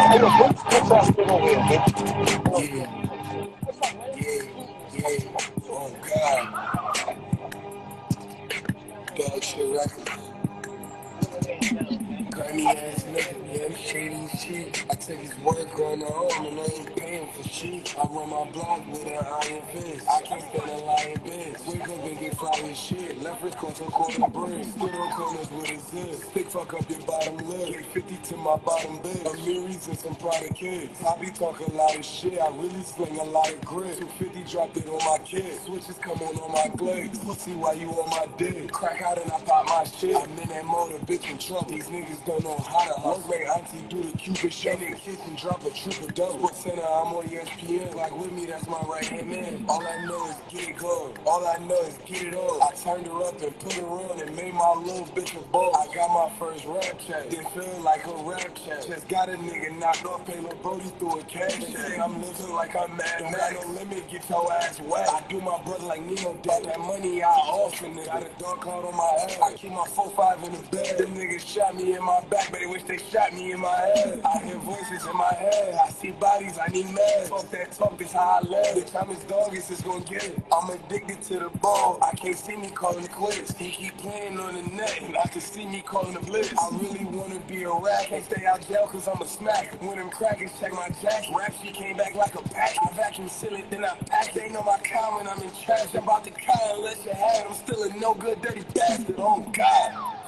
Oh God, dog shit records. Grimy ass nigga, yeah, I'm shady as shit. I take his work on the home and I ain't paying for shit. I run my block with an iron fist. I can't stand a lying bitch. Wake up and get fly as shit. Left wrist cost a quarter brick. Stood on corners with a zip. Stick fuck up your bottom lip. Get 50 to my bottom bitch. Amiris and some product kids. I be talking a lot of shit. I really sling a lot of grit. 250 dropped it on my kid. Switches come on my glades. Pussy while you on my dick. Crack out and I pop my shit. I'm in that motor, bitch in trouble. These niggas don't know how to hustle. Make auntie do the cupid shit. In the kitchen, drop a triple double. Sports Center, I'm on ESPN. Like with me, that's my right hand man. All I know is get it going. All I know is get it on. I turned her up and put her on and made my little bitch a bowl. I got my first rap check. Didn't feel like a rap check. Just got a nigga knocked off. Pay Lil Brody through a cash check. I'm living like I'm mad. Don't got no limit, get your ass wet. I do my brother like Nino Deck. That money I often got a dark cloud on my head. I keep my 4-5 in the bed. Them niggas shot me in my back, but they wish they shot me in my head. I hear voices in my head. I see bodies, I need meds. Fuck that talk, this how I live. Bitch, I'm his dog, it's just gonna get it. I'm addicted to the ball. I can't see me calling it quits. He keep playing on the net, and I can see me calling the blitz. I really wanna be a rat. Can't stay out jail cause I'm a smack. When them crackers check my jacket, rap she came back like a pack. I vacuum seal it, then I pack. They know my comment, I'm in trash. I'm about to cry unless you had. I'm still a no good dirty bastard. Oh God.